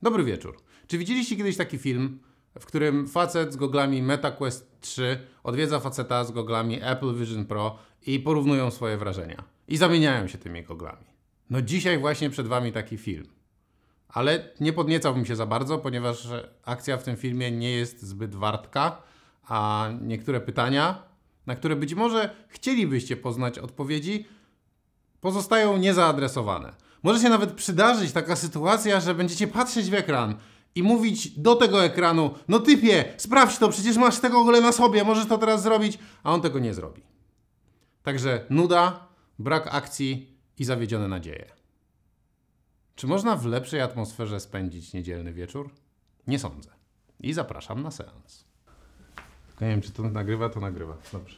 Dobry wieczór. Czy widzieliście kiedyś taki film, w którym facet z goglami MetaQuest 3 odwiedza faceta z goglami Apple Vision Pro i porównują swoje wrażenia? I zamieniają się tymi goglami. No dzisiaj właśnie przed wami taki film. Ale nie podniecałbym się za bardzo, ponieważ akcja w tym filmie nie jest zbyt wartka, a niektóre pytania, na które być może chcielibyście poznać odpowiedzi, pozostają niezaadresowane. Może się nawet przydarzyć taka sytuacja, że będziecie patrzeć w ekran i mówić do tego ekranu: no typie, sprawdź to, przecież masz tego ogóle na sobie, możesz to teraz zrobić, a on tego nie zrobi. Także nuda, brak akcji i zawiedzione nadzieje. Czy można w lepszej atmosferze spędzić niedzielny wieczór? Nie sądzę. I zapraszam na seans. Nie wiem, czy to nagrywa, to nagrywa. Dobrze.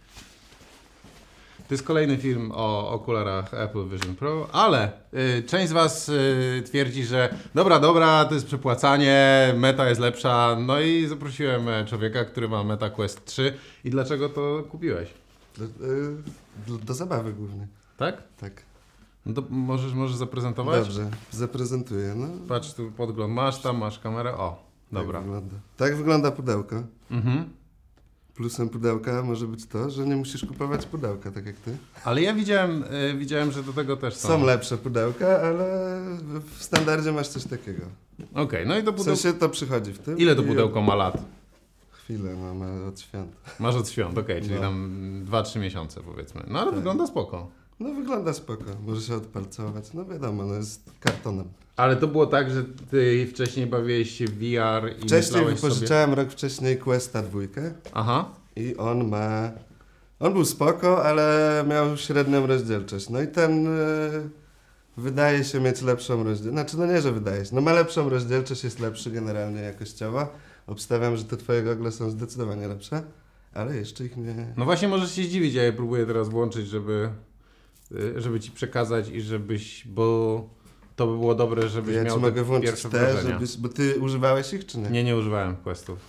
To jest kolejny film o okularach Apple Vision Pro, ale część z was twierdzi, że dobra, to jest przepłacanie, Meta jest lepsza. No i zaprosiłem człowieka, który ma Meta Quest 3. I dlaczego to kupiłeś? Do zabawy głównie. Tak? Tak. No to możesz zaprezentować? Dobrze, zaprezentuję. No. Patrz, tu podgląd masz kamerę. O, dobra. Tak wygląda pudełko. Mhm. Plusem pudełka może być to, że nie musisz kupować pudełka, tak jak ty. Ale ja widziałem, że do tego też są. Są lepsze pudełka, ale w standardzie masz coś takiego. Okej, no i to pudełko... W sensie to przychodzi w tym. Ile to pudełko ma lat? Chwilę, no, ma od świąt. Masz od świąt, okej, czyli No. tam 2-3 miesiące powiedzmy. No ale Tak. wygląda spoko. No wygląda spoko, może się odpalcować. No wiadomo, no jest kartonem. Ale to było tak, że ty wcześniej bawiłeś się w VR i Wcześniej myślałeś wypożyczałem sobie... rok wcześniej Questa 2. Aha. I on był spoko, ale miał średnią rozdzielczość. No i ten wydaje się mieć lepszą rozdzielczość. Znaczy, no nie, że wydaje się. No ma lepszą rozdzielczość, jest lepszy generalnie jakościowo. Obstawiam, że te twoje gogle są zdecydowanie lepsze, ale jeszcze ich nie... No właśnie możesz się zdziwić, ja je próbuję teraz włączyć, żeby ci przekazać i żebyś, bo to by było dobre, żebyś Ja miał ci te mogę włączyć pierwsze te, wrażenia. bo ty używałeś ich, czy nie? Nie używałem Questów.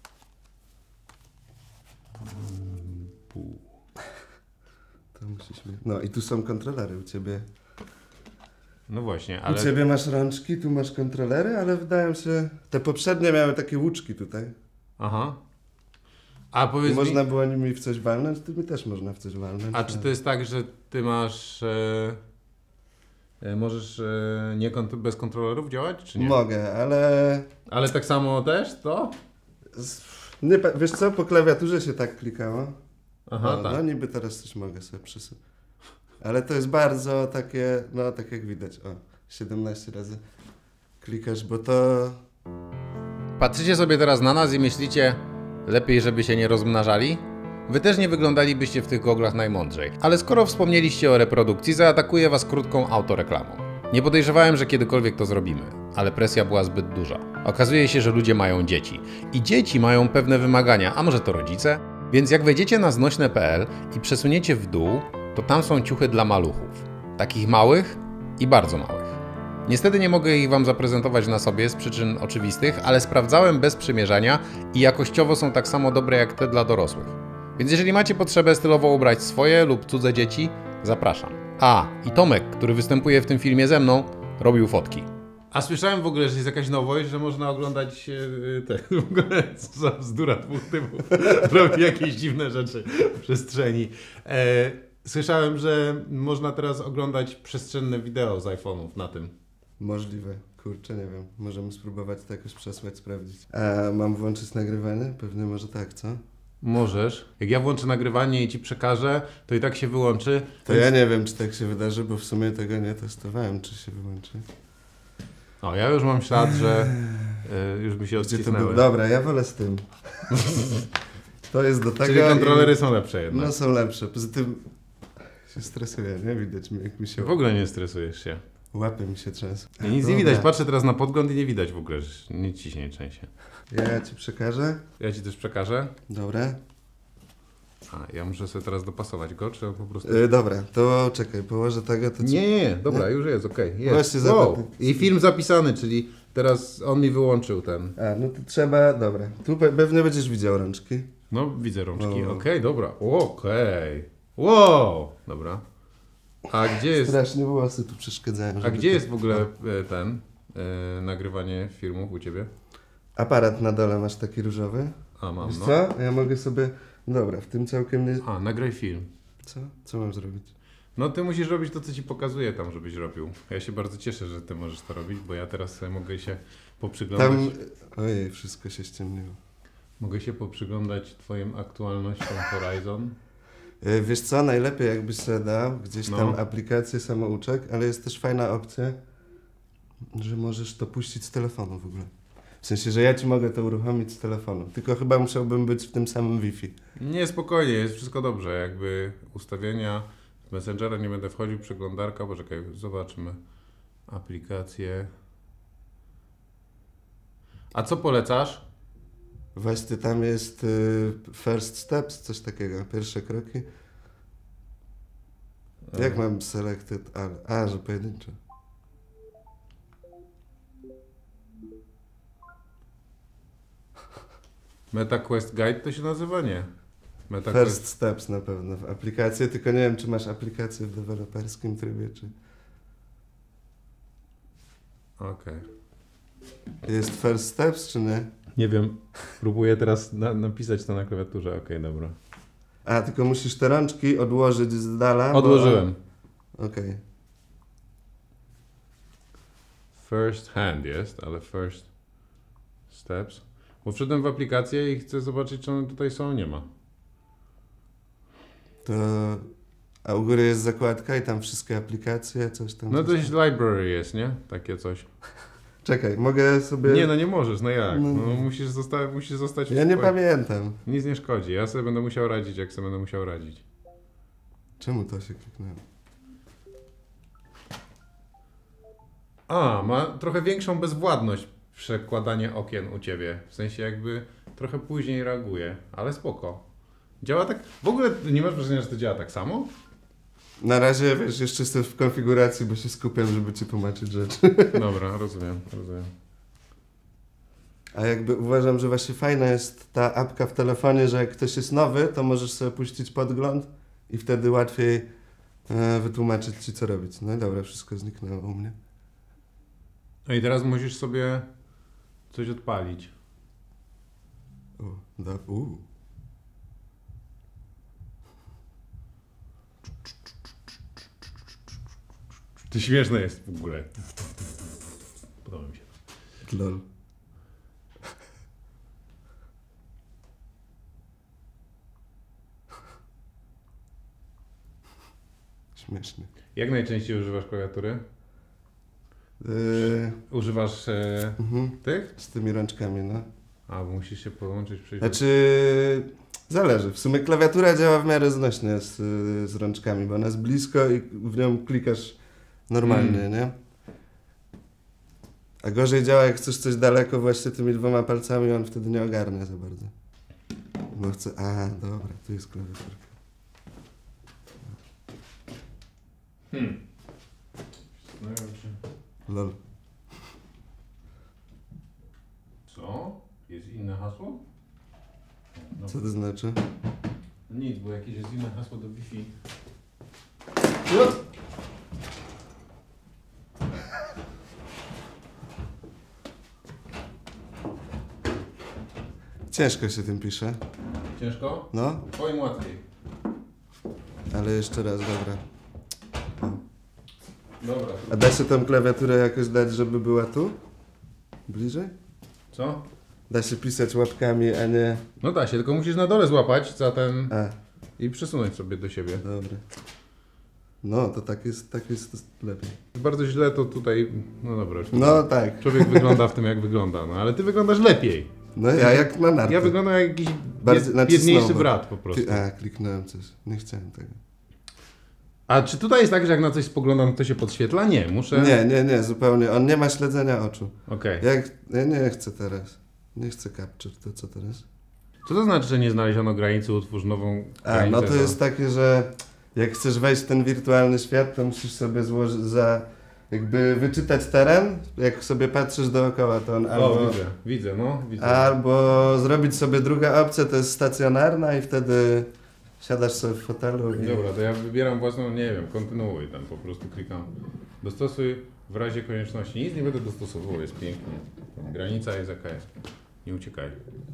To musisz mieć. No i tu są kontrolery u ciebie. No właśnie, ale... U ciebie masz rączki, tu masz kontrolery, ale wydają się... Te poprzednie miały takie łuczki tutaj. Aha. A powiedz Można mi... było nimi w coś walnąć, ty mi też można w coś walnąć. A czy to jest tak, że ty masz... możesz bez kontrolerów działać, czy nie? Mogę, ale... Ale tak samo też to? Nie, wiesz co, po klawiaturze się tak klikało. Aha, no, tak. no niby teraz coś mogę sobie przesunąć. Ale to jest bardzo takie, no tak jak widać, 17 razy klikasz, bo to... Patrzycie sobie teraz na nas i myślicie, lepiej żeby się nie rozmnażali? Wy też nie wyglądalibyście w tych goglach najmądrzej. Ale skoro wspomnieliście o reprodukcji, zaatakuję was krótką autoreklamą. Nie podejrzewałem, że kiedykolwiek to zrobimy, ale presja była zbyt duża. Okazuje się, że ludzie mają dzieci. I dzieci mają pewne wymagania, a może to rodzice? Więc jak wejdziecie na znośne.pl i przesuniecie w dół, to tam są ciuchy dla maluchów. Takich małych i bardzo małych. Niestety nie mogę ich wam zaprezentować na sobie z przyczyn oczywistych, ale sprawdzałem bez przymierzania i jakościowo są tak samo dobre jak te dla dorosłych. Więc jeżeli macie potrzebę stylowo ubrać swoje lub cudze dzieci, zapraszam. A, i Tomek, który występuje w tym filmie ze mną, robił fotki. A słyszałem w ogóle, że jest jakaś nowość, że można oglądać te, w ogóle co za bzdura dwóch typów, robi jakieś dziwne rzeczy w przestrzeni. Słyszałem, że można teraz oglądać przestrzenne wideo z iPhone'ów na tym. Możliwe. Kurczę, nie wiem. Możemy spróbować to jakoś przesłać, sprawdzić. A mam włączyć nagrywanie? Pewnie może tak, co? Możesz. Jak ja włączę nagrywanie i ci przekażę, to i tak się wyłączy. To ja nie wiem, czy tak się wydarzy, bo w sumie tego nie testowałem, czy się wyłączy. O, ja już mam ślad, że już by się odcisnęły. Dobra, ja wolę z tym. To jest do tego. Czyli kontrolery są lepsze jednak. No są lepsze. Poza tym się stresuję, nie? Widać mi, jak mi się... W ogóle nie stresujesz się. Łapy mi się trzęsą. Nic nie widać. Patrzę teraz na podgląd i nie widać w ogóle, że nic ci się nie trzęsie. Ja ci przekażę. Ja ci też przekażę. Dobra. A, ja muszę sobie teraz dopasować go, czy po prostu... Dobra, to czekaj, położę tego, to ci... Nie, dobra, już jest, okej. Jest. Właśnie za Wow. to- I film zapisany, czyli teraz on mi wyłączył ten. A, no to trzeba... Dobra. Tu pewnie będziesz widział rączki. No, widzę rączki. Wow. Okej, dobra. Okej. Wow. Dobra. A gdzie jest... Strasznie włosy tu przeszkadzają. A żeby gdzie to- jest w ogóle ten nagrywanie filmów u ciebie? Aparat na dole masz taki różowy. A, mam, Wiesz no. co? Ja mogę sobie... Dobra, w tym całkiem nie... A, nagraj film. Co? Co mam zrobić? No ty musisz robić to, co ci pokazuję tam, żebyś robił. Ja się bardzo cieszę, że ty możesz to robić, bo ja teraz mogę się poprzyglądać. Tam... Ojej, wszystko się ściemniło. Mogę się poprzyglądać twoim aktualnościom Horizon. Wiesz co? Najlepiej jakbyś sobie dał gdzieś tam No. aplikację samouczek, ale jest też fajna opcja, że możesz to puścić z telefonu w ogóle. W sensie, że ja ci mogę to uruchomić z telefonu. Tylko chyba musiałbym być w tym samym Wi-Fi. Nie, spokojnie, jest wszystko dobrze. Jakby ustawienia z Messengera nie będę wchodził, przeglądarka, poczekaj, zobaczmy. Aplikacje. A co polecasz? Właśnie tam jest first steps, coś takiego, pierwsze kroki. Jak mam selected? Że pojedyncze. MetaQuest Guide to się nazywa? Nie. First steps na pewno w aplikacji, tylko nie wiem, czy masz aplikację w deweloperskim trybie, czy... Okej. Jest first steps, czy nie? Nie wiem, próbuję teraz napisać to na klawiaturze. Okej, dobra. Tylko musisz te rączki odłożyć z dala. Odłożyłem. Okej. First hand jest, ale first steps. Bo wszedłem w aplikację i chcę zobaczyć, czy one tutaj są, nie ma. A u góry jest zakładka i tam wszystkie aplikacje, coś tam. No to coś jest tam. library jest, nie? Takie coś. Czekaj, mogę sobie... Nie, no nie możesz, no jak? No. No, musisz zostać w Ja nie swoim- pamiętam. Nic nie szkodzi, ja sobie będę musiał radzić, jak sobie będę musiał radzić. Czemu to się kliknęło? Ma trochę większą bezwładność przekładanie okien u ciebie. W sensie jakby trochę później reaguje, ale spoko. Działa tak... W ogóle nie masz wrażenia, że to działa tak samo? Na razie, wiesz, jeszcze jestem w konfiguracji, bo się skupiam, żeby ci tłumaczyć rzeczy. Dobra, rozumiem. A jakby uważam, że właśnie fajna jest ta apka w telefonie, że jak ktoś jest nowy, to możesz sobie puścić podgląd i wtedy łatwiej wytłumaczyć ci, co robić. No i dobra, wszystko zniknęło u mnie. No i teraz musisz sobie coś odpalić. To śmieszne jest w ogóle. Podoba mi się to. Lol. Śmiesznie. Jak najczęściej używasz klawiatury? Używasz tych? Z tymi rączkami, no. Bo musisz się połączyć, przejść. Znaczy, zależy. W sumie klawiatura działa w miarę znośnie z rączkami, bo ona jest blisko i w nią klikasz normalnie, nie? A gorzej działa, jak chcesz coś daleko właśnie tymi dwoma palcami, on wtedy nie ogarnia za bardzo. Bo chce... dobra, tu jest klawiaturka. Lol. Co? Jest inne hasło? No. Co to znaczy? Nic, bo jakieś jest inne hasło do Wi-Fi. Ciężko się tym pisze. Ciężko? No, Twoim łatwiej. ale jeszcze raz, dobra. Dobra. A da się tą klawiaturę jakoś dać, żeby była tu? Bliżej? Co? Da się pisać łapkami, a nie... No da się, tylko musisz na dole złapać za ten A, i przesunąć sobie do siebie. dobra. No, to tak jest lepiej. Bardzo źle to tutaj... No dobra. Już No tak. Człowiek wygląda w tym, jak wygląda, no ale ty wyglądasz lepiej. No ja jak na narty. Ja wyglądam jak jakiś Bardziej biedniejszy nacisnąłem. brat po prostu. Kliknąłem coś. Nie chciałem tego. A czy tutaj jest tak, że jak na coś spoglądam, to się podświetla? Nie, muszę... Nie, zupełnie. On nie ma śledzenia oczu. Okej. Ja nie chcę teraz. Nie chcę capture. To co teraz? Co to znaczy, że nie znaleziono granicy, utwórz nową granicę? No to jest takie, że jak chcesz wejść w ten wirtualny świat, to musisz sobie złożyć jakby wyczytać teren. Jak sobie patrzysz dookoła, to on albo... widzę. Albo zrobić sobie druga opcja, to jest stacjonarna i wtedy Siadasz sobie w fotelu i... Dobra, to ja wybieram własną, nie wiem, kontynuuj tam, po prostu klikam. Dostosuj w razie konieczności. Nic nie będę dostosowywał, jest pięknie. Granica jest jaka jest. Nie uciekaj.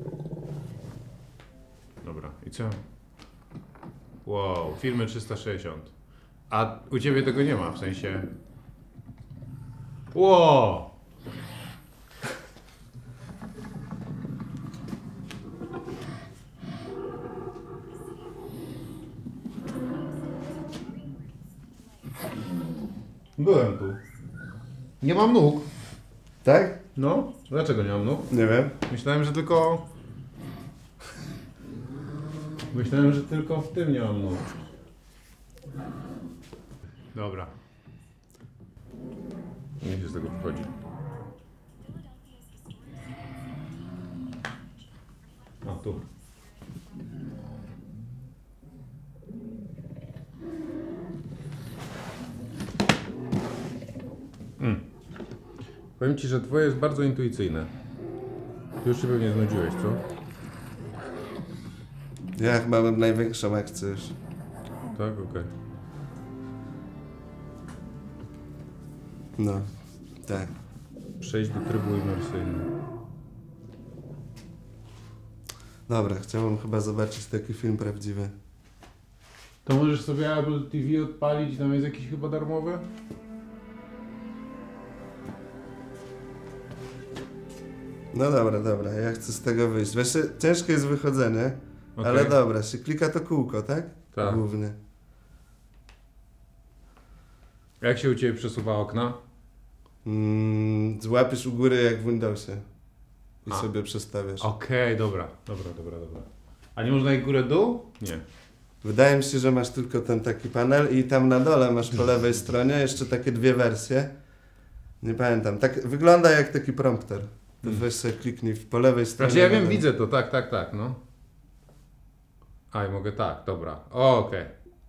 Dobra, i co? Wow, filmy 360. A u ciebie tego nie ma, w sensie... Wow! Byłem tu. Nie mam nóg. Tak? No? Dlaczego nie mam nóg? Nie wiem. Myślałem, że tylko... Myślałem, że tylko w tym nie mam nóg. Dobra. Nie się z tego wychodzi. A, tu. Powiem ci, że twoje jest bardzo intuicyjne. Ty już się pewnie znudziłeś, co? Ja chyba mam największą akcję już. Tak, okej. No, tak. Przejdź do trybu imersyjnego. Dobra, chciałbym chyba zobaczyć taki film prawdziwy. To możesz sobie Apple TV odpalić, tam jest jakiś chyba darmowy? No dobra, ja chcę z tego wyjść. Właśnie ciężkie jest wychodzenie, Okej. ale dobra, się klika to kółko, tak? Tak. Głównie. Jak się u ciebie przesuwa okna? Złapiesz u góry jak w Windowsie i A. sobie przestawiasz. Okej, dobra. A nie można ich górę-dół? Nie. Wydaje mi się, że masz tylko ten taki panel i tam na dole masz po lewej stronie jeszcze takie dwie wersje. Nie pamiętam. Tak wygląda jak taki prompter. To weź sobie kliknij po lewej stronie. Znaczy ja wiem, na dole. widzę to, tak, no. A i mogę tak, dobra. O, okej.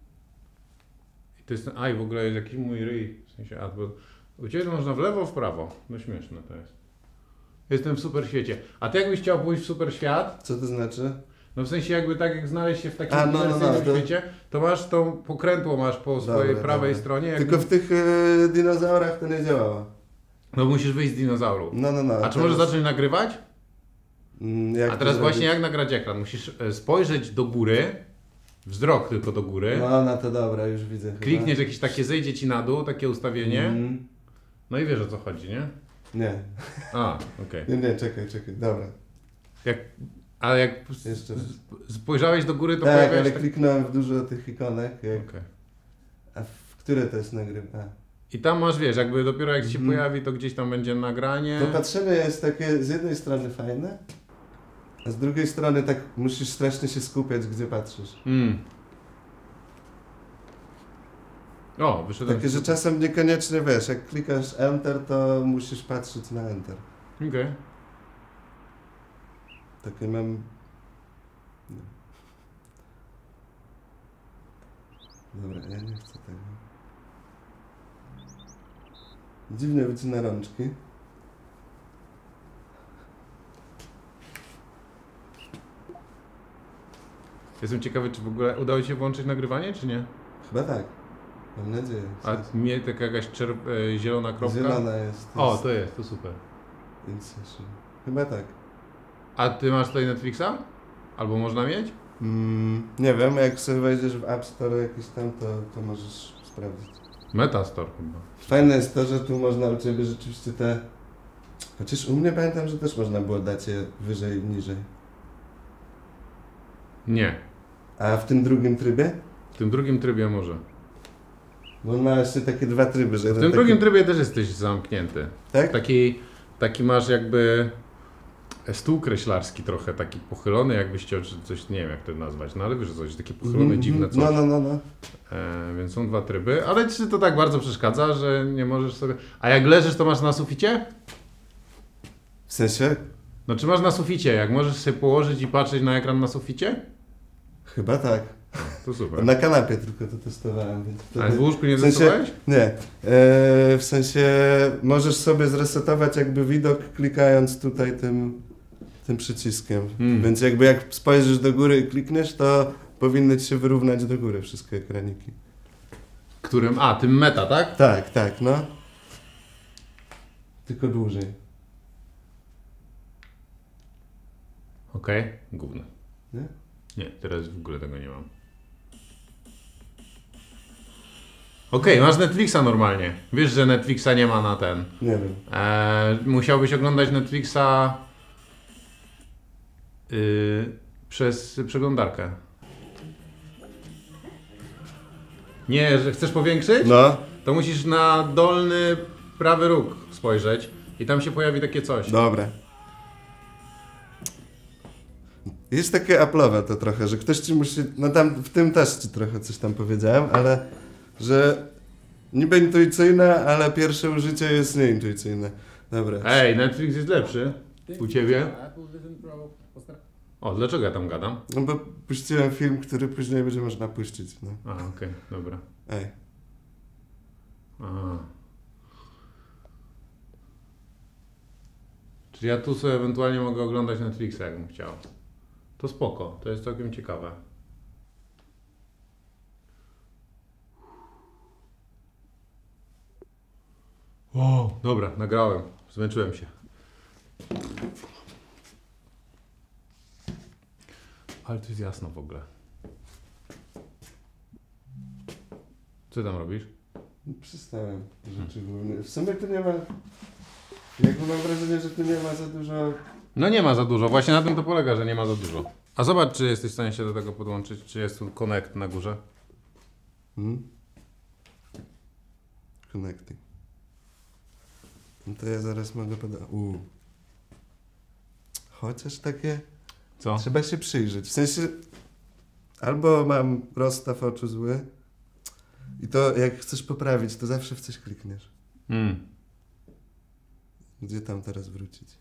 I to jest, w ogóle jest jakiś mój ryj. W sensie, bo u ciebie to można w lewo, w prawo. No śmieszne to jest. Jestem w super świecie. A ty jakbyś chciał pójść w super świat, Co to znaczy? no w sensie jakby tak jak znaleźć się w takim No, to- świecie, to masz tą pokrętło masz po swojej prawej stronie. Jakby... Tylko w tych dinozaurach to nie działało. No musisz wyjść z dinozauru. No. A czy możesz zacząć nagrywać? Jak A to teraz właśnie zrobić? jak nagrać ekran? Musisz spojrzeć do góry, wzrok tylko do góry, No to dobra, już widzę chyba. klikniesz jakieś takie, zejdzie ci na dół, takie ustawienie, Mhm. no i wiesz o co chodzi, nie? Nie. A, okej. Nie, czekaj, dobra. A jak Jeszcze raz. spojrzałeś do góry, to Tak, pojawiasz ale tak... kliknąłem w dużo tych ikonek. Okej. A w które to jest nagrywa? I tam masz, wiesz, jakby dopiero jak się Mhm. pojawi, to gdzieś tam będzie nagranie. To patrzenie jest takie z jednej strony fajne, a z drugiej strony tak musisz strasznie się skupiać, gdzie patrzysz. O, wyszedłem. Takie, że czasem niekoniecznie wiesz, jak klikasz Enter, to musisz patrzeć na Enter. Okej. Takie mam... No. Dobra, ja nie chcę tego. Dziwnie wycina rączki. Jestem ciekawy, czy w ogóle udało ci się włączyć nagrywanie, czy nie? Chyba tak. Mam nadzieję. A mnie taka jakaś zielona kropka? Zielona jest. O, to jest, to super. Incision. Chyba tak. A ty masz tutaj Netflixa? Albo można mieć? Nie wiem, jak sobie wejdziesz w App Store jakiś tam, to możesz sprawdzić. Metastore chyba. Fajne jest to, że tu można u Ciebie rzeczywiście te... Chociaż u mnie pamiętam, że też można było dać je wyżej i niżej. Nie. A w tym drugim trybie? W tym drugim trybie może. Bo on ma jeszcze takie dwa tryby, że W tym drugim trybie też jesteś zamknięty. Tak? Taki masz jakby stół kreślarski trochę, taki pochylony, jakbyś chciał czy coś, nie wiem jak to nazwać, no ale wiesz coś, takie pochylone, dziwne coś. No. Więc są dwa tryby, ale czy to tak bardzo przeszkadza, że nie możesz sobie... A jak leżysz, to masz na suficie? W sensie? No czy masz na suficie, jak możesz sobie położyć i patrzeć na ekran na suficie? Chyba tak. To super. Na kanapie tylko to testowałem, więc wtedy... Ale w łóżku nie w sensie, testowałeś? Nie. W sensie możesz sobie zresetować jakby widok klikając tutaj tym przyciskiem. Więc jakby jak spojrzysz do góry i klikniesz, to powinny ci się wyrównać do góry wszystkie ekraniki. Którym? A, tym meta, tak? Tak, tak, no. Tylko dłużej. Okej, gówno. Nie? Nie, teraz w ogóle tego nie mam. Okej, masz Netflixa normalnie. Wiesz, że Netflixa nie ma na ten. Nie wiem. Musiałbyś oglądać Netflixa przez przeglądarkę. Nie, że chcesz powiększyć? No. To musisz na dolny prawy róg spojrzeć i tam się pojawi takie coś. Dobra. Jest takie Apple'owe to trochę, że ktoś ci musi... No tam w tym też ci trochę coś tam powiedziałem, ale że niby intuicyjne, ale pierwsze użycie jest nieintuicyjne. Dobra. Ej, Netflix jest lepszy u ciebie. O, dlaczego ja tam gadam? No bo puściłem film, który później będzie można puścić. No. A, okej, dobra. Ej. Aha. Czyli ja tu sobie ewentualnie mogę oglądać Netflixa, jakbym chciał. To spoko, to jest całkiem ciekawe. O, dobra, nagrałem. Zmęczyłem się. Ale to jest jasno w ogóle. Co tam robisz? Przestałem rzeczy główne. W sumie tu nie ma... Jakby mam wrażenie, że tu nie ma za dużo... No nie ma za dużo, właśnie na tym to polega, że nie ma za dużo. A zobacz, czy jesteś w stanie się do tego podłączyć, czy jest tu connect na górze. Connecting. No to ja zaraz mogę podać. Chociaż takie... Co? Trzeba się przyjrzeć. W sensie... Albo mam rozstaw oczu zły i to jak chcesz poprawić, to zawsze w coś klikniesz. Gdzie tam teraz wrócić?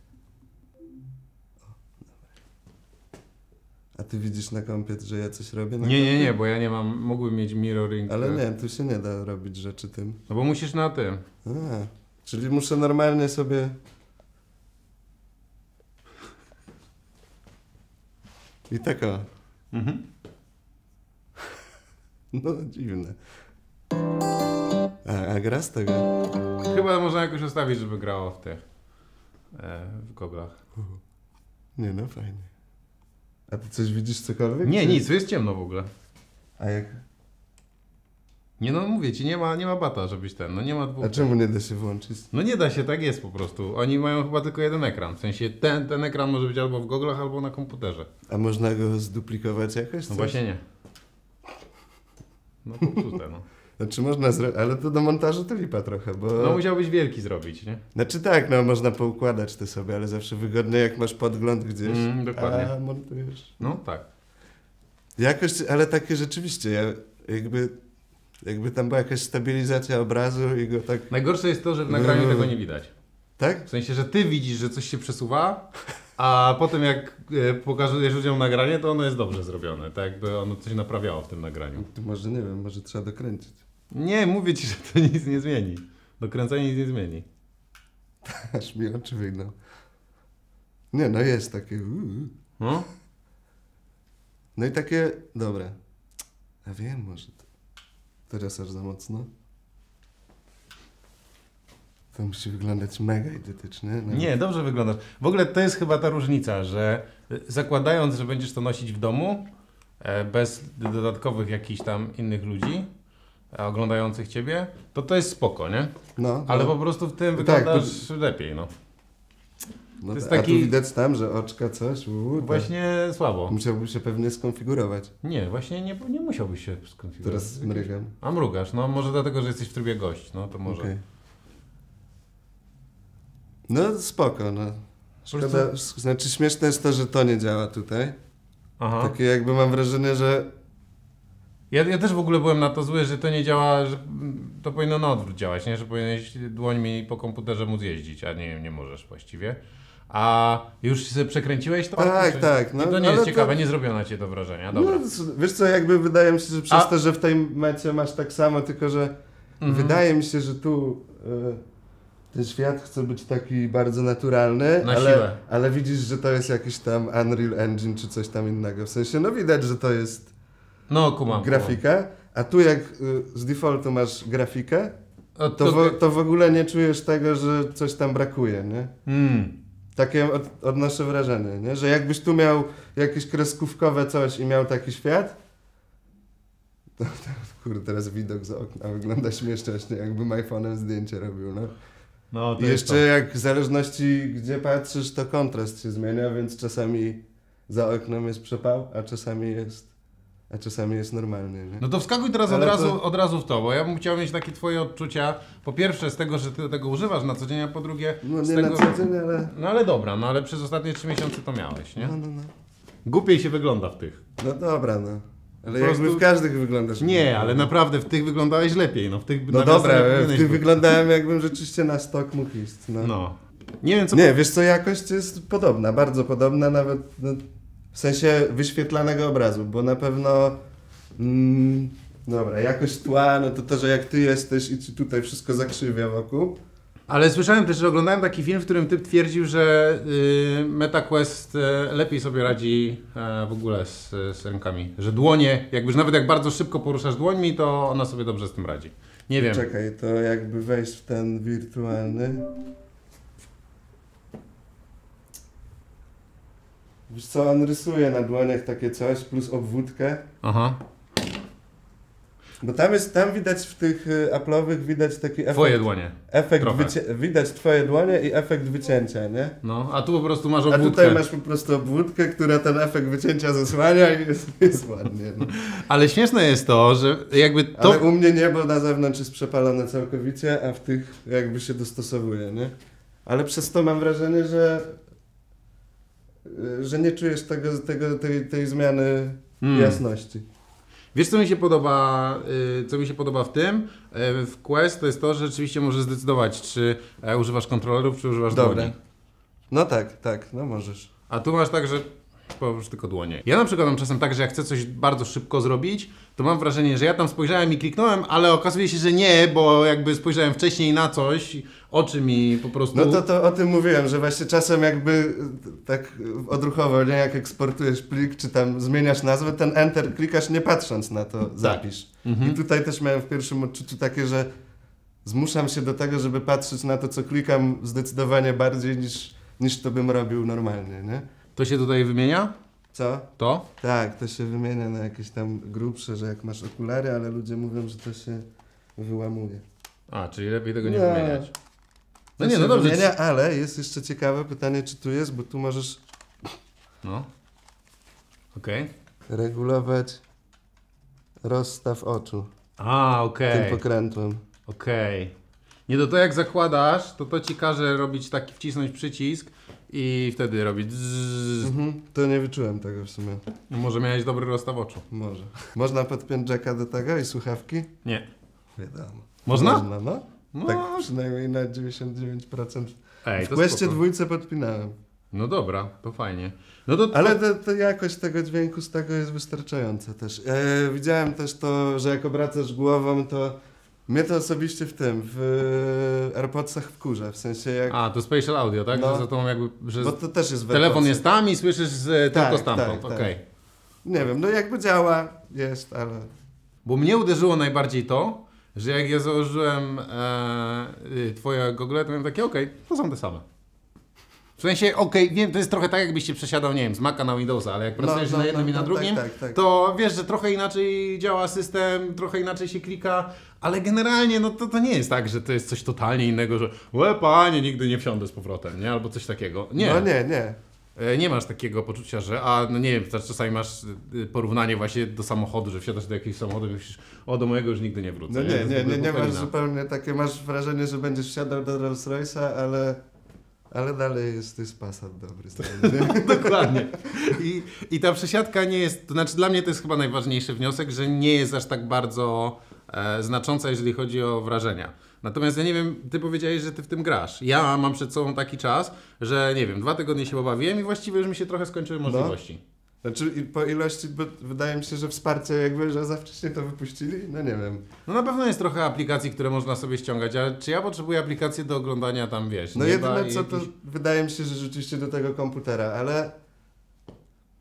A ty widzisz na kompie, że ja coś robię? Nie, bo ja nie mam, mógłbym mieć mirroring. Ale nie, tu się nie da robić rzeczy tym. No bo musisz na tym. Czyli muszę normalnie sobie... I tak o. No dziwne. A gra z tego? Chyba można jakoś ustawić, żeby grało w tych w goglach. Nie no, fajnie. A ty coś widzisz cokolwiek? Nie, nic, to jest ciemno w ogóle. A jak? Nie no, mówię ci, nie ma bata, żebyś ten, no nie ma dwóch. A czemu nie da się włączyć? No nie da się, tak jest po prostu. Oni mają chyba tylko jeden ekran. W sensie ten ekran może być albo w goglach, albo na komputerze. A można go zduplikować jakoś? No coś? właśnie nie. No popsute, no. Znaczy można zrobić, ale to do montażu to lipa trochę, bo... No musiałbyś wielki zrobić, nie? Znaczy tak, no można poukładać to sobie, ale zawsze wygodnie jak masz podgląd gdzieś, dokładnie. a montujesz. No tak. Jakoś, ale takie rzeczywiście, ja jakby tam była jakaś stabilizacja obrazu i go tak... Najgorsze jest to, że w nagraniu tego nie widać. Tak? W sensie, że ty widzisz, że coś się przesuwa, a potem jak pokazujesz ludziom nagranie, to ono jest dobrze zrobione. Tak jakby ono coś naprawiało w tym nagraniu. To może nie wiem, może trzeba dokręcić. Nie, mówię ci, że to nic nie zmieni. Dokręcanie nic nie zmieni. Aż mi oczy wyjdą. Nie, no jest takie... No? No i takie... Dobra. A wiem, może teraz aż za mocno. To musi wyglądać mega idiotycznie. No. Nie, dobrze wyglądasz. W ogóle to jest chyba ta różnica, że zakładając, że będziesz to nosić w domu, bez dodatkowych jakichś tam innych ludzi oglądających ciebie, to jest spoko, nie? No, ale no. po prostu w tym Tak, wyglądasz lepiej, no. No, jest a taki... tu widać tam, że oczka coś. Właśnie słabo. Musiałby się pewnie skonfigurować. Nie, właśnie nie musiałbyś się skonfigurować. Teraz mrygam. A mrugasz, no może dlatego, że jesteś w trybie gość, no to może. Okay. No spoko, no. Szkoda, znaczy śmieszne jest to, że to nie działa tutaj. Aha. Takie jakby mam wrażenie, że... Ja też w ogóle byłem na to zły, że to nie działa, że to powinno na odwrót działać, nie? Że powinieneś dłońmi po komputerze móc jeździć, a nie możesz właściwie. A już się przekręciłeś to? Tak, tak. No, i to nie jest ciekawe, nie zrobiło na ciebie do wrażenia. Dobra. No, wiesz co, jakby wydaje mi się, że przez to, że w tej mecie masz tak samo, tylko że wydaje mi się, że tu ten świat chce być taki bardzo naturalny, ale widzisz, że to jest jakiś tam Unreal Engine czy coś tam innego. W sensie, no widać, że to jest No, kumam. grafikę, a tu jak z defaultu masz grafikę, to w ogóle nie czujesz tego, że coś tam brakuje, nie? Takie odnoszę wrażenie, nie? Że jakbyś tu miał jakieś kreskówkowe coś i miał taki świat, to kurde, teraz widok z okna wygląda śmiesznie, jakbym iPhone'em zdjęcie robił, no. No, to I jeszcze jak w zależności gdzie patrzysz, to kontrast się zmienia, więc czasami za oknem jest przepał, a czasami jest normalnie, nie? No to wskakuj teraz od razu w to, bo ja bym chciał mieć takie twoje odczucia, po pierwsze z tego, że ty tego używasz na co dzień, a po drugie No z nie tego... na co dzień, ale... No ale dobra, no ale przez ostatnie 3 miesiące to miałeś, nie? No. Głupiej się wygląda w tych. No dobra, no. Ale Po jakby prostu- w każdych wyglądasz. Nie, ale naprawdę w tych wyglądałeś lepiej, no w tych... No na dobra, wiosnę w powinieneś tych być. wyglądałem jakbym rzeczywiście na stok mógł iść, no. No. Nie wiem co... Nie, wiesz co, jakość jest podobna, bardzo podobna, nawet no, w sensie wyświetlanego obrazu, bo na pewno dobra, jakość tła, no to, że jak ty jesteś i ci tutaj wszystko zakrzywia wokół. Ale słyszałem też, że oglądałem taki film, w którym typ twierdził, że MetaQuest lepiej sobie radzi w ogóle z rękami. Że dłonie, jakbyś nawet jak bardzo szybko poruszasz dłońmi, to ona sobie dobrze z tym radzi. Nie wiem. Czekaj, to jakby wejść w ten wirtualny. Wiesz co, on rysuje na dłoniach takie coś, plus obwódkę. Aha. Bo tam widać w tych Apple'owych widać taki efekt. Twoje dłonie. Efekt Trochę. widać twoje dłonie i efekt wycięcia, nie? No, a tu po prostu masz A obwódkę. tutaj masz po prostu obwódkę, która ten efekt wycięcia zasłania i jest ładnie. No. Ale śmieszne jest to, że jakby to... Ale u mnie niebo na zewnątrz jest przepalone całkowicie, a w tych jakby się dostosowuje, nie? Ale przez to mam wrażenie, że nie czujesz tej zmiany jasności. Wiesz, co mi się podoba w tym? W Quest to jest to, że rzeczywiście możesz zdecydować, czy używasz kontrolerów, czy używasz Dobra. dłoni. No tak, no możesz. A tu masz tak, że położysz tylko dłonie. Ja na przykład mam czasem tak, że jak chcę coś bardzo szybko zrobić, to mam wrażenie, że ja tam spojrzałem i kliknąłem, ale okazuje się, że nie, bo jakby spojrzałem wcześniej na coś, oczy mi po prostu... No to o tym mówiłem, że właśnie czasem jakby tak odruchowo, nie, jak eksportujesz plik, czy tam zmieniasz nazwę, ten Enter klikasz nie patrząc na to zapisz. I tutaj też miałem w pierwszym odczuciu takie, że zmuszam się do tego, żeby patrzeć na to, co klikam zdecydowanie bardziej niż to bym robił normalnie, nie? To się tutaj wymienia? Co? To? Tak, to się wymienia na jakieś tam grubsze, że jak masz okulary, ale ludzie mówią, że to się wyłamuje. A, czyli lepiej tego nie No. wymieniać. No To nie, się no dobrze. wymienia, ale jest jeszcze ciekawe pytanie, czy tu jest, bo tu możesz No. Okej. regulować rozstaw oczu A, okej. tym pokrętłem. Okej. Nie, to jak zakładasz, to ci każe robić taki, wcisnąć przycisk i wtedy robić zzz. To nie wyczułem tego w sumie. Może miałeś dobry rozstaw oczu. Może. Można podpiąć jacka do tego i słuchawki? Nie. Wiadomo. Można? Można, no. No. Tak przynajmniej na 99%. Ej, W to Questie spoko. 2 podpinałem. No dobra, to fajnie. No to... Ale to jakość tego dźwięku z tego jest wystarczająca też. Widziałem też to, że jak obracasz głową, to mnie to osobiście w AirPodsach wkurza, w sensie jak... A, to spatial audio, tak? No. Że za tą jakby... Że Bo to też jest w telefon AirPodsach. jest tam i słyszysz tylko stamtąd. tak. Okej. Nie wiem, no jakby działa, jest, ale... Bo mnie uderzyło najbardziej to, że jak ja założyłem twoje gogle, to miałem takie, okej, to są te same. W sensie, wiem, to jest trochę tak, jakbyś się przesiadał, nie wiem, z Maca na Windowsa, ale jak pracujesz na jednym i na drugim, tak. to wiesz, że trochę inaczej działa system, trochę inaczej się klika, ale generalnie no to nie jest tak, że to jest coś totalnie innego, że panie, nigdy nie wsiądę z powrotem, nie? Albo coś takiego. Nie. No nie. Nie masz takiego poczucia, że no nie wiem, czasami masz porównanie właśnie do samochodu, że wsiadasz do jakiegoś samochodu i myślisz, do mojego już nigdy nie wrócę. No To jest w ogóle nie masz popelina. zupełnie takie, masz wrażenie, że będziesz wsiadał do Rolls Royce'a, ale dalej jest Passat dobry. Dokładnie. I ta przesiadka nie jest, to znaczy dla mnie to jest chyba najważniejszy wniosek, że nie jest aż tak bardzo znacząca, jeżeli chodzi o wrażenia. Natomiast ja nie wiem, ty powiedziałeś, że ty w tym grasz. Ja mam przed sobą taki czas, że nie wiem, 2 tygodnie się pobawiłem i właściwie już mi się trochę skończyły możliwości. Znaczy po ilości, bo wydaje mi się, że wsparcie jakby, że za wcześnie to wypuścili, no nie wiem. No na pewno jest trochę aplikacji, które można sobie ściągać, ale czy ja potrzebuję aplikacji do oglądania tam, wiesz, No nieba jedyne i co to jakiś... wydaje mi się, że rzeczywiście do tego komputera, ale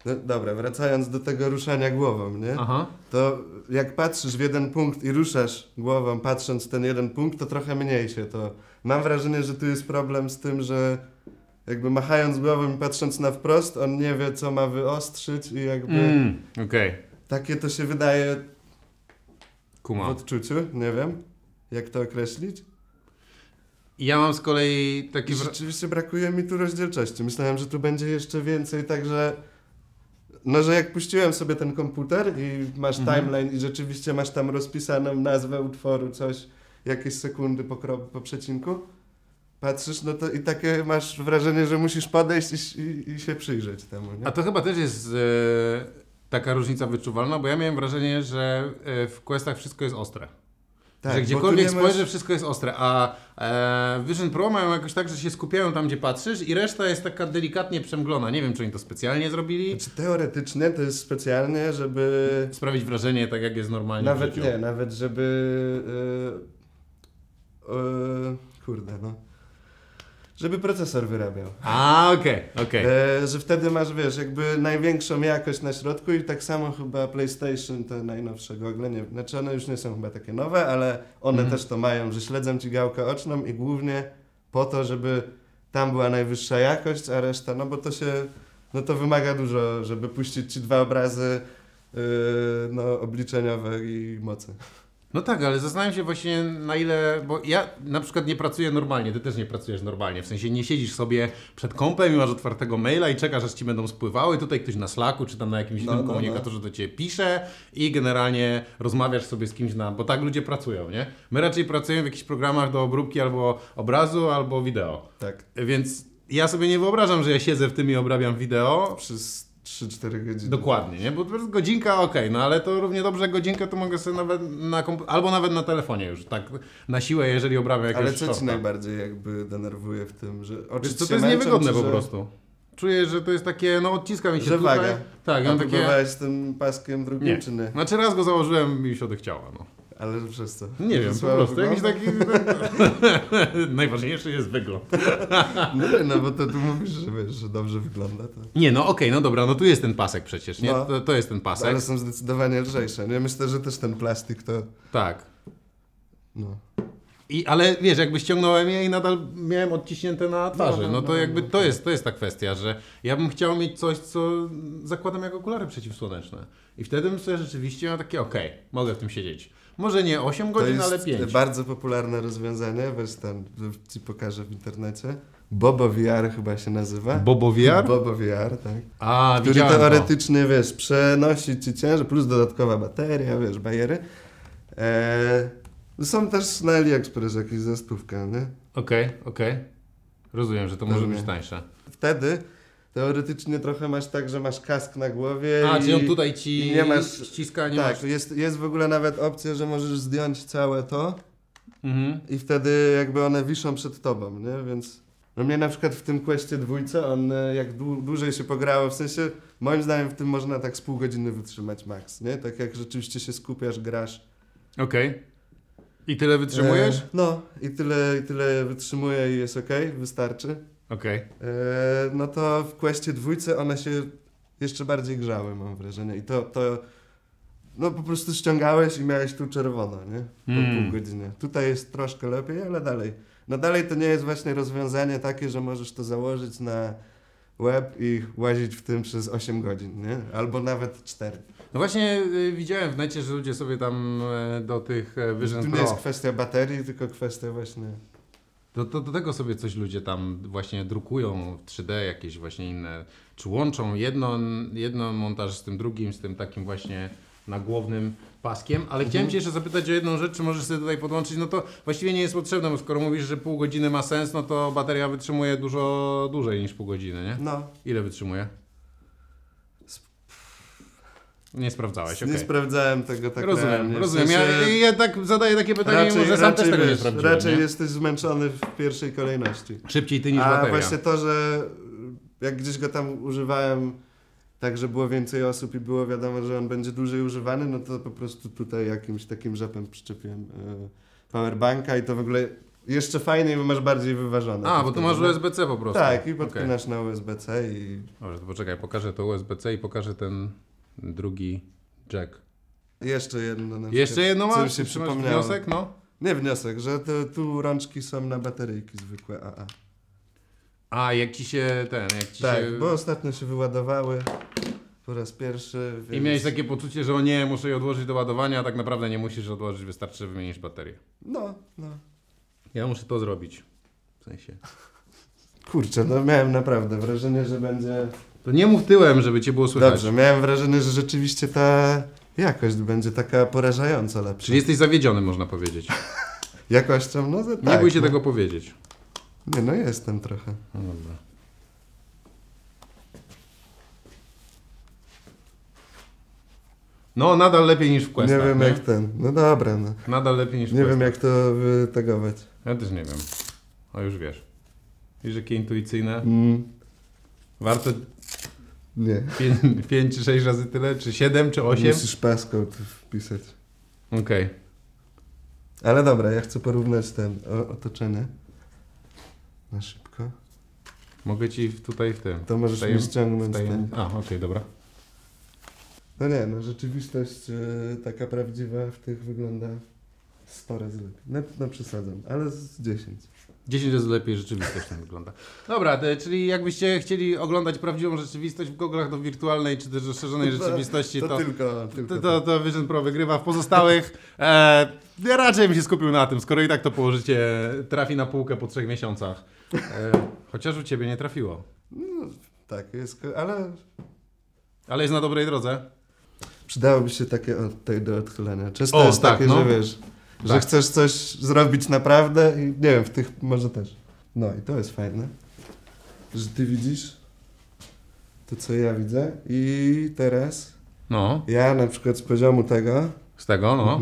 No, dobra, wracając do tego ruszania głową, nie? Aha. To jak patrzysz w jeden punkt i ruszasz głową patrząc w ten jeden punkt, to trochę mniej się to... Mam wrażenie, że tu jest problem z tym, że jakby machając głową i patrząc na wprost, on nie wie, co ma wyostrzyć i jakby... Okej. Takie to się wydaje w Kumam. odczuciu, nie wiem, jak to określić. Ja mam z kolei taki... I rzeczywiście brakuje mi tu rozdzielczości. Myślałem, że tu będzie jeszcze więcej, także... No, że jak puściłem sobie ten komputer i masz timeline i rzeczywiście masz tam rozpisaną nazwę utworu, coś, jakieś sekundy po przecinku, patrzysz, no to i takie masz wrażenie, że musisz podejść i się przyjrzeć temu, nie? A to chyba też jest taka różnica wyczuwalna, bo ja miałem wrażenie, że w questach wszystko jest ostre. Tak, Że bo gdziekolwiek tu nie spojrzę, masz- wszystko jest ostre, a Vision Pro mają jakoś tak, że się skupiają tam, gdzie patrzysz i reszta jest taka delikatnie przemglona. Nie wiem, czy oni to specjalnie zrobili. Znaczy, teoretycznie to jest specjalnie, żeby... Sprawić wrażenie tak, jak jest normalnie w Nawet życiu. nie, nawet żeby... kurde, no. Żeby procesor wyrabiał. A, okej. Że wtedy masz, wiesz, jakby największą jakość na środku i tak samo chyba PlayStation, te najnowsze gogle, nie, znaczy one już nie są chyba takie nowe, ale one też to mają, że śledzą ci gałkę oczną i głównie po to, żeby tam była najwyższa jakość, a reszta, no bo to się, no to wymaga dużo, żeby puścić ci 2 obrazy no, obliczeniowe i mocy. No tak, ale zastanawiam się właśnie na ile, bo ja na przykład nie pracuję normalnie, ty też nie pracujesz normalnie, w sensie nie siedzisz sobie przed kompem i masz otwartego maila i czekasz, aż ci będą spływały, tutaj ktoś na Slacku czy tam na jakimś innym komunikatorze do ciebie pisze i generalnie rozmawiasz sobie z kimś bo tak ludzie pracują, nie? My raczej pracujemy w jakichś programach do obróbki albo obrazu, albo wideo. Tak. Więc ja sobie nie wyobrażam, że ja siedzę w tym i obrabiam wideo. Przez 3-4 godziny. Dokładnie, nie? Bo to jest godzinka, okej, no ale to równie dobrze godzinkę to mogę sobie nawet albo nawet na telefonie już, tak na siłę, jeżeli obrabiam jakiegoś Ale co ci shorta. najbardziej jakby denerwuje w tym, że oczy Wiesz co, ci to się jest męczą, niewygodne czy po że- prostu. Czuję, że to jest takie, no odciska mi się Że tutaj. waga. Tak, ja A mam takie... próbowałeś z tym paskiem drugim, Nie. czy nie? Znaczy raz go założyłem i mi się odechciało, no. Ale przez co? Nie wiem, po Słabo prostu jakiś wygląda? taki... Najważniejszy jest wygląd. Nie, no bo to tu mówisz, że wiesz, że dobrze wygląda. To... Nie, no okej, no dobra, no tu jest ten pasek przecież, nie? No. To jest ten pasek. Ale są zdecydowanie lżejsze. Nie myślę, że też ten plastik to... Tak. No. Ale wiesz, jakby ściągnąłem je i nadal miałem odciśnięte na twarzy, no to jakby no. to jest ta kwestia, że ja bym chciał mieć coś, co zakładam jako okulary przeciwsłoneczne. I wtedy bym sobie rzeczywiście miał takie, okej, mogę w tym siedzieć. Może nie 8 To godzin, jest ale 5. bardzo popularne rozwiązanie, weź tam, ci pokażę w internecie. Bobo VR chyba się nazywa. Bobo VR? Bobo VR, tak. A, Który widziałem to. teoretycznie, wiesz, przenosi ci ciężar, plus dodatkowa bateria, wiesz, bajery. Są też na AliExpress jakieś za 100, nie? Okej. Rozumiem, że to może Pewnie. być tańsze. Wtedy teoretycznie trochę masz tak, że masz kask na głowie A, i, czyli on tutaj ci i nie masz, ściska, nie tak, masz... jest w ogóle nawet opcja, że możesz zdjąć całe to Mhm. i wtedy jakby one wiszą przed tobą, nie? Więc no mnie na przykład w tym Questie 2 on jak dłużej się pograło, w sensie moim zdaniem w tym można tak z pół godziny wytrzymać max, nie? Tak jak rzeczywiście się skupiasz, grasz. Okej. I tyle wytrzymujesz? No i tyle wytrzymuje i jest okej, wystarczy. Okej. No to w Questie 2 one się jeszcze bardziej grzały, mam wrażenie. I to no po prostu ściągałeś i miałeś tu czerwono, nie? Po pół godziny. Tutaj jest troszkę lepiej, ale dalej. No dalej to nie jest właśnie rozwiązanie takie, że możesz to założyć na web i łazić w tym przez 8 godzin, nie? Albo nawet 4. No właśnie widziałem w necie, że ludzie sobie tam do tych Vision Tu nie Pro... jest kwestia baterii, tylko kwestia właśnie... Do tego sobie coś ludzie tam właśnie drukują w 3D, jakieś właśnie inne, czy łączą jedno montaż z tym drugim, z tym takim właśnie nagłownym paskiem, ale chciałem Cię jeszcze zapytać o jedną rzecz, czy możesz sobie tutaj podłączyć, no to właściwie nie jest potrzebne, bo skoro mówisz, że pół godziny ma sens, no to bateria wytrzymuje dużo dłużej niż pół godziny, nie? No, Ile wytrzymuje? Nie sprawdzałeś, okej. nie sprawdzałem tego tak Rozumiem, realnie. W rozumiem. sensie- Ja tak zadaję takie pytanie, mimo że sam też tego nie wiesz, sprawdziłem, raczej nie? jesteś zmęczony w pierwszej kolejności. Szybciej ty niż A bateria. właśnie to, że jak gdzieś go tam używałem tak, że było więcej osób i było wiadomo, że on będzie dłużej używany, no to po prostu tutaj jakimś takim rzepem przyczepiłem powerbanka i to w ogóle Jeszcze fajniej, bo masz bardziej wyważone. A, bo tu masz USB-C po prostu. Tak, i podpinasz na USB-C i... Dobrze, to poczekaj, pokażę to USB-C i pokażę ten drugi jack. Jeszcze jedno. Na Jeszcze przykład, jedno co masz? mi się Masz przypomniało. wniosek, no? Nie wniosek, że tu rączki są na bateryjki zwykłe AA. A, jak ci się Tak, się... bo ostatnio się wyładowały po raz pierwszy, więc... I miałeś takie poczucie, że o nie, muszę je odłożyć do ładowania, a tak naprawdę nie musisz odłożyć, wystarczy, że wymienisz baterię. No. Ja muszę to zrobić. W sensie... Kurczę, no miałem naprawdę wrażenie, że będzie... To nie mów tyłem, żeby cię było słychać. Dobrze, miałem wrażenie, że rzeczywiście ta jakość będzie taka porażająco lepsza. Czyli jesteś zawiedziony, można powiedzieć. Jakością? No to tak. Nie bój się no. tego powiedzieć. Nie, no jestem trochę. No dobra. No, nadal lepiej niż w Questach, Nie wiem jak ten. No dobra, no. Nadal lepiej niż w Nie Questach. wiem jak to wytegować. Ja też nie wiem. O, już wiesz. Wiesz, jakie intuicyjne? Mm, Warto nie. 5 czy 6 razy tyle? Czy 7 czy 8? Musisz passcode wpisać. Okej. Ale dobra, ja chcę porównać otoczenie. Na szybko. Mogę ci tutaj w tym. To możesz Wstajem- mi ściągnąć wstajem- ten. A, okej, dobra. No nie, no rzeczywistość taka prawdziwa w tych wygląda 100 razy lepiej. No przesadzam, ale z 10. 10 razy lepiej rzeczywistość tam wygląda. Dobra, czyli jakbyście chcieli oglądać prawdziwą rzeczywistość w goglach do wirtualnej czy też rozszerzonej rzeczywistości, to to Vision Pro wygrywa. W pozostałych ja raczej bym się skupił na tym, skoro i tak to położycie, trafi na półkę po 3 miesiącach. Chociaż u ciebie nie trafiło. No, tak, jest, Ale jest na dobrej drodze. przydałoby się takie do odchylenia. Często O, jest tak, takie, no. że wiesz, że Tak. chcesz coś zrobić naprawdę i nie wiem, w tych może też. No i to jest fajne, że ty widzisz to, co ja widzę i teraz No, ja na przykład z poziomu tego z tego, no.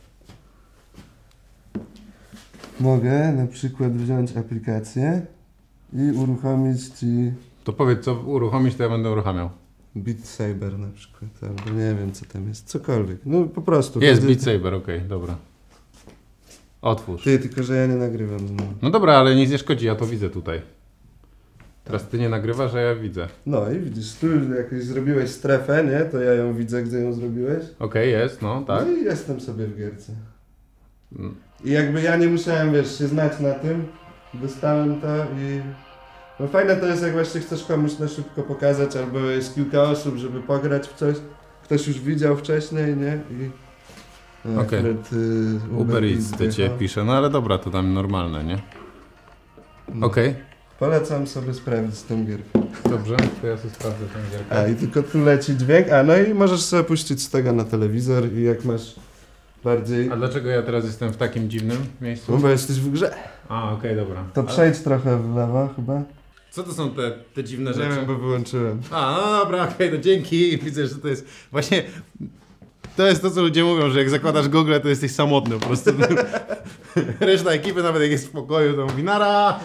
Mogę na przykład wziąć aplikację i uruchomić ci To powiedz, co uruchomić, to ja będę uruchamiał. Beat Saber na przykład, albo nie wiem co tam jest, cokolwiek. No po prostu. Jest wtedy- Beat Saber, okej, dobra. Otwórz. Ty, tylko że ja nie nagrywam znowu. No dobra, ale nic nie szkodzi, ja to widzę tutaj. Teraz ty nie nagrywasz, a ja widzę. No i widzisz, tu już jakoś zrobiłeś strefę, nie? To ja ją widzę, gdzie ją zrobiłeś. Okej, jest, no, tak. No i jestem sobie w gierce. Mm. I jakby ja nie musiałem, wiesz, się znać na tym, dostałem to i... No fajne to jest, jak właśnie chcesz komuś na szybko pokazać, albo jest kilka osób, żeby pograć w coś. Ktoś już widział wcześniej, nie? I... No, Okej. akurat, Uber Eats do ciebie pisze, no ale dobra, to tam normalne, nie? No. Okej, Polecam sobie sprawdzić tę gierkę. dobrze, to ja sobie sprawdzę tę gierkę. A i tylko tu leci dźwięk, no i możesz sobie puścić z tego na telewizor i jak masz bardziej... A dlaczego ja teraz jestem w takim dziwnym miejscu? No bo jesteś w grze. A, okej, dobra. To przejdź trochę w lewo chyba. Co to są te dziwne Nie rzeczy? wiem, bo wyłączyłem. A, no dobra, okej, no dzięki. Widzę, że to jest właśnie... To jest to, co ludzie mówią, że jak zakładasz Google, to jesteś samotny po prostu. Reszta ekipy, nawet jak jest w pokoju, to mówi nara.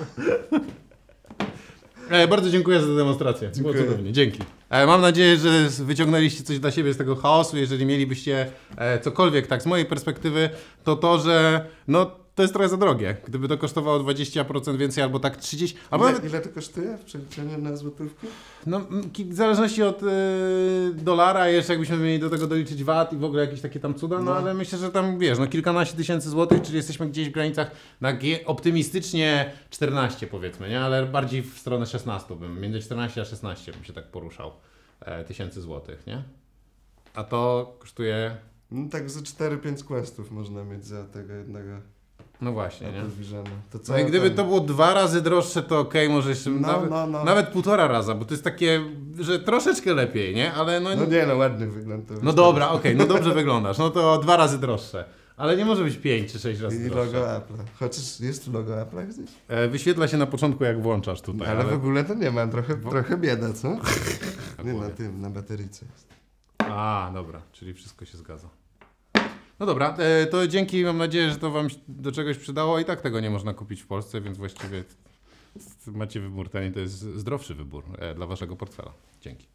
Bardzo dziękuję za tę demonstrację. Było Dziękuję. cudownie, dzięki. Mam nadzieję, że wyciągnęliście coś dla siebie z tego chaosu. Jeżeli mielibyście cokolwiek tak z mojej perspektywy, to, że no to jest trochę za drogie. Gdyby to kosztowało 20% więcej albo tak 30%, albo nawet Ile to kosztuje w przeliczeniu na złotówki? no, w zależności od dolara, jeszcze jakbyśmy mieli do tego doliczyć VAT i w ogóle jakieś takie tam cuda, no No. ale myślę, że tam wiesz, no kilkanaście tysięcy złotych, czyli jesteśmy gdzieś w granicach optymistycznie 14 powiedzmy, nie? Ale bardziej w stronę 16 bym, między 14 a 16 bym się tak poruszał tysięcy złotych, nie? A to kosztuje, No tak ze 4-5 questów można mieć za tego jednego no właśnie, nie? Apple Visiona. To co No i gdyby to było 2 razy droższe, to okej, może jeszcze No, nawet 1,5 raza, bo to jest takie, że troszeczkę lepiej, nie? Ale No nie, no ładny wygląd to No wystarczy. dobra, okej, no dobrze wyglądasz. No to 2 razy droższe. Ale nie może być 5 czy 6 razy I droższe. logo Apple'a. Chociaż jest logo Apple'a gdzieś? Wyświetla się na początku, jak włączasz tutaj. Ale w ogóle to nie ma, trochę bieda, co? Nie głowie. na tym, na bateryce jest. A, dobra, czyli wszystko się zgadza. No dobra, to dzięki, mam nadzieję, że to wam się do czegoś przydało. I tak tego nie można kupić w Polsce, więc właściwie macie wybór ten i to jest zdrowszy wybór dla waszego portfela. Dzięki.